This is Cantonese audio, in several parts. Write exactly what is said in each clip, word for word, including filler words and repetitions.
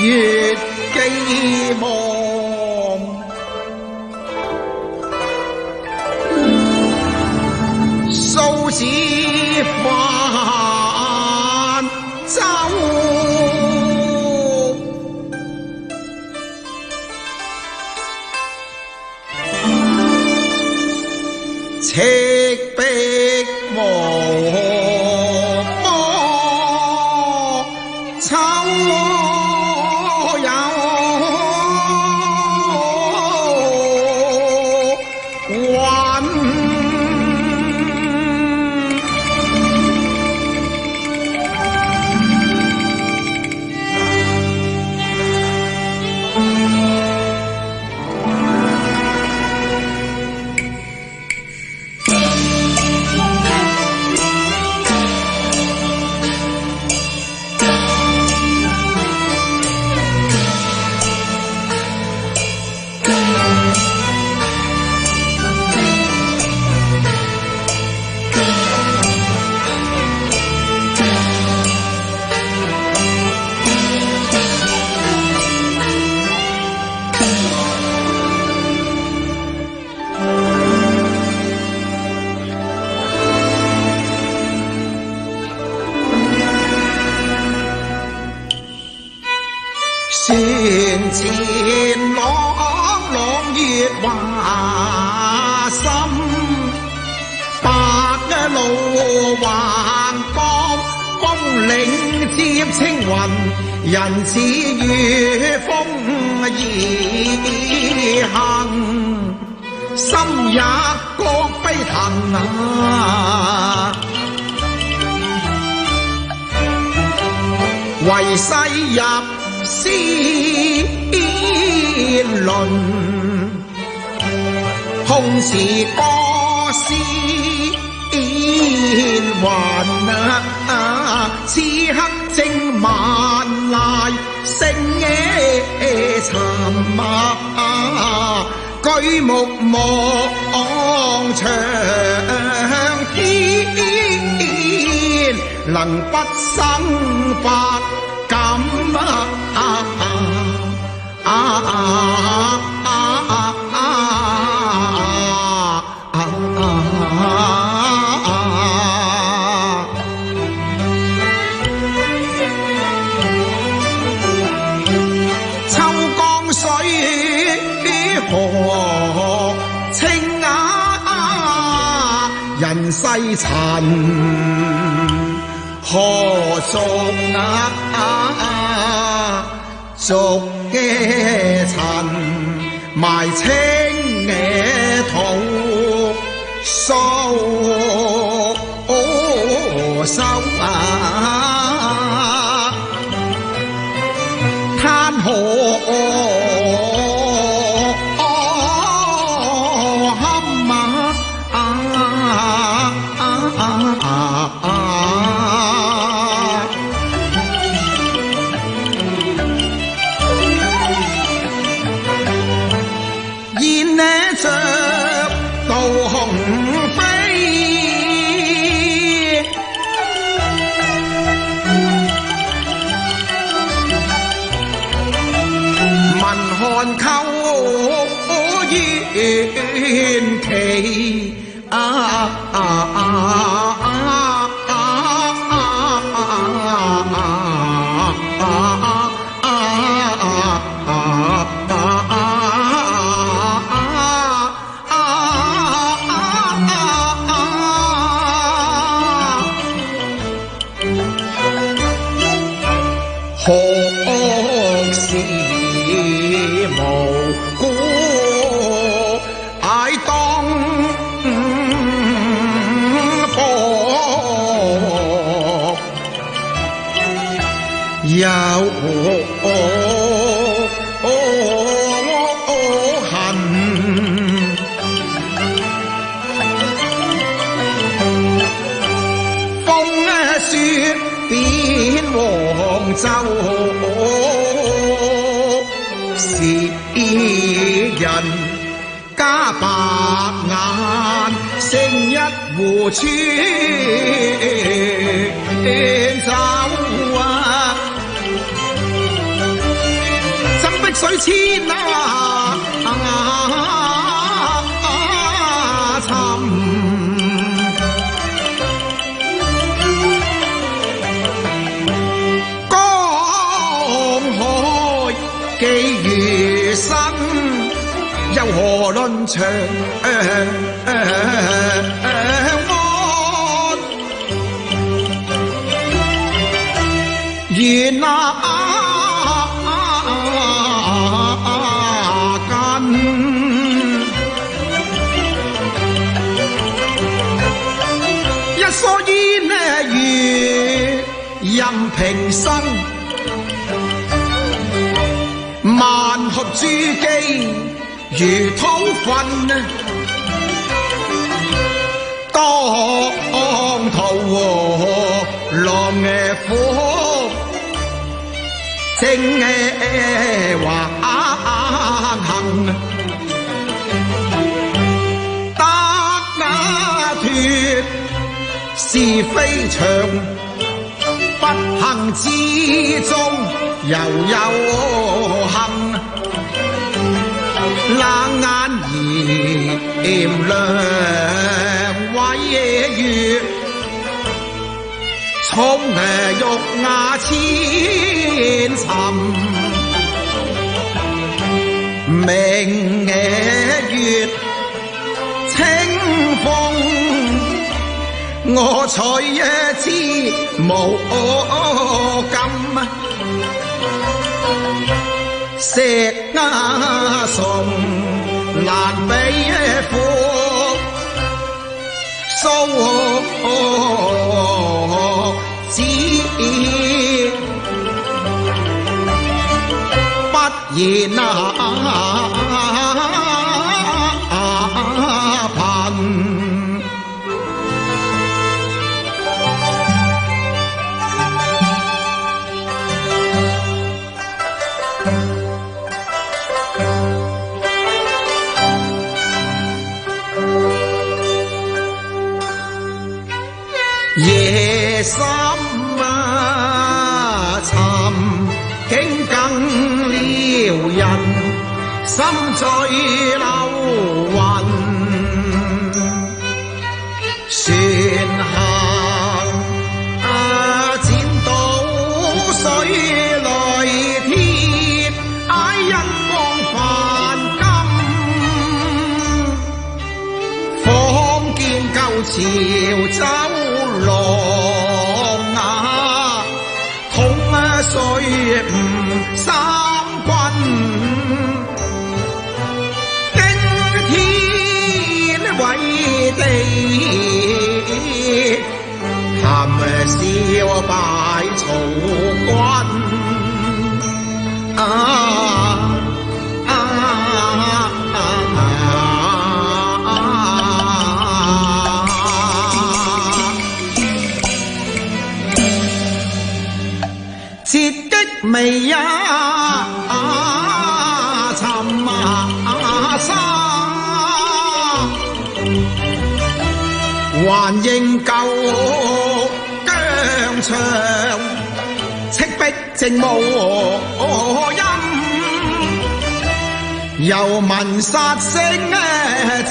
月寄望。數字泛舟，赤壁無波，秋有雲。船前朗朗月華深，白路橫江，風領接青雲，人似御風而行，心也覺悲騰啊！為世入仙輪，空是歌詩雲啊！此刻正萬籟聲沉啊！舉目望長天，能不生發感啊啊啊啊啊啊！秋江水河清啊，人世塵何足啊！逐嘅塵埋青嘅土，蘇收啊！灘河坎啊！元氣啊啊啊啊啊何時無故愛當薄，有恨風雪變黃州，是人家白眼勝一壺穿酒啊！ 水千啊沉，江海寄餘生，又何論長安？緣啊根，一蓑煙如任平生，萬學珠璣如土分，當途浪苦正橫行，得那脱是非長，不幸之中又有幸，冷眼炎亮偉月，衝玉瓦千尋，明月清風，我取之無感，石鴉松難比夫，蘇子不言啊貧，夜深啊沉，景更撩人，心醉流雲，船行啊剪到水來天，愛因光泛金，仿見舊潮州浪啊，痛啊水唔三軍，驚天偉地，含笑拜曹軍啊啊折擊眉啊沉啊沙，還應舊疆場，赤壁正無音，又聞殺聲震，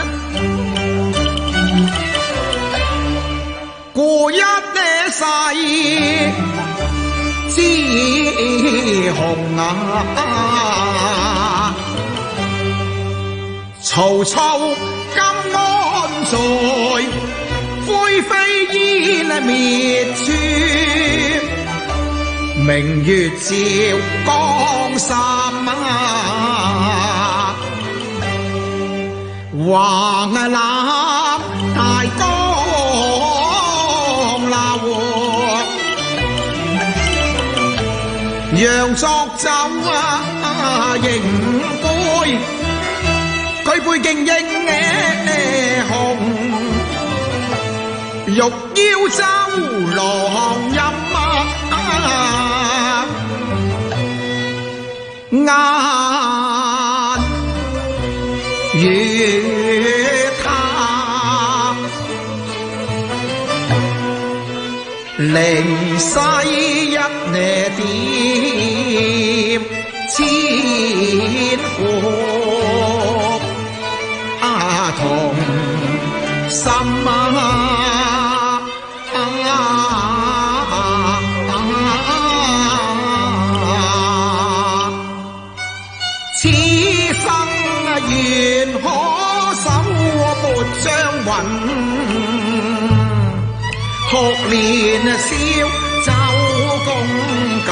故一世之紅啊，曹操今安在，灰飛煙滅處，明月照江山啊，橫攬大江流，讓作酒啊迎杯，舉杯敬英雄，欲邀周郎飲啊，晏月塔，零西一呢點， 千國啊同心啊此生願可守沒將暈學年少走共緊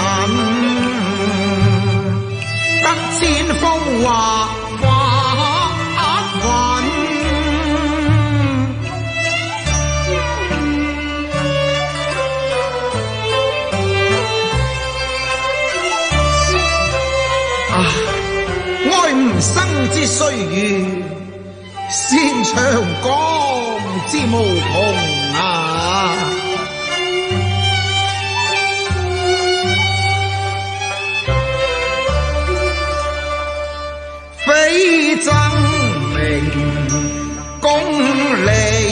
得千風華發奮啊愛吾生之歲月先長江之無窮啊非爭名功利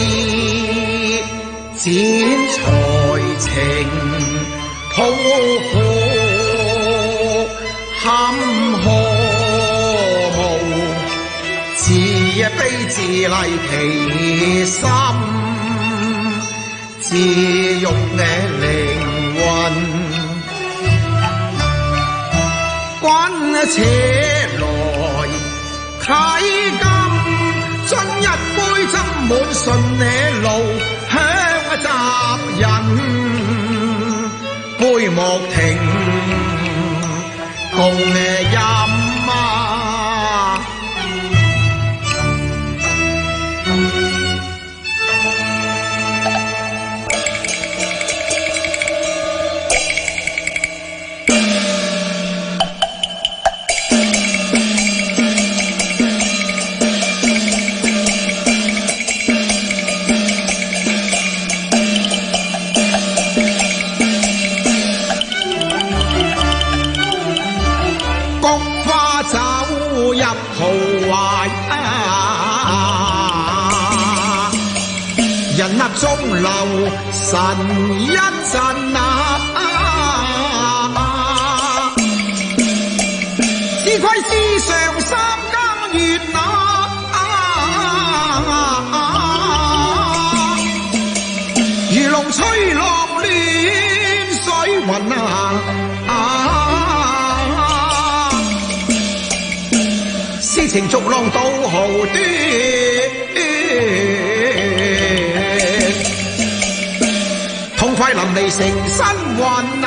剪才情抱負坎坷無自卑自勵其心自欲嘅靈魂君且來啟金樽一杯斟滿順你路香襲人杯莫停共飲啊入豪懷啊，人立中流神一陣啊，只虧世上三更月啊，如龍吹浪亂水雲啊。詩情逐浪到豪端，痛快淋漓成身雲啊！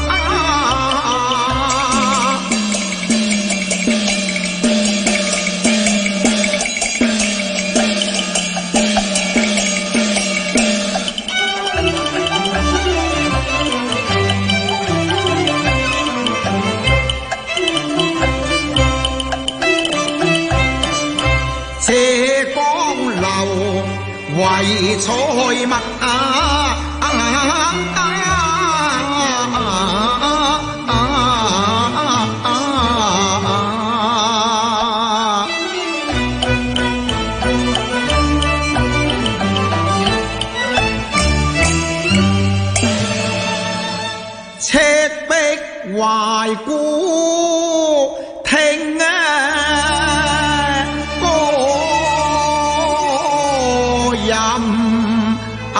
這江流為財物啊！赤壁懷古亭啊！啊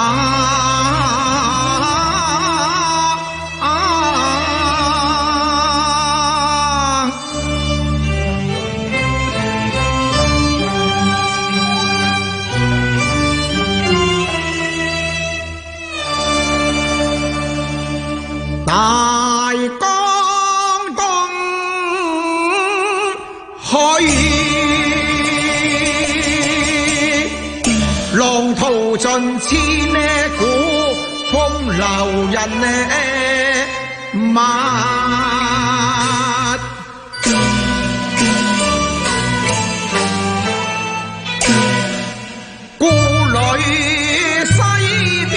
啊大江東去浪淘盡千古風流人物，故壘西邊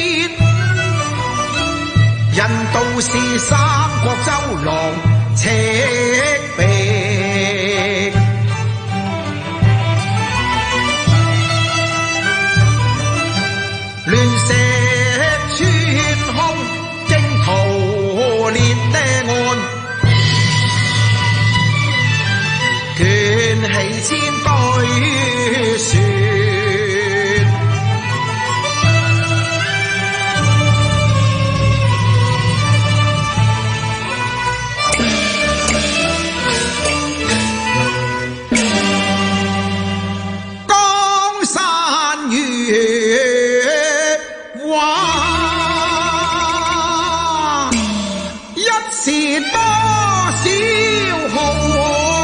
人道是三國周郎赤壁，亂石穿空驚濤裂的岸， 是多少豪华。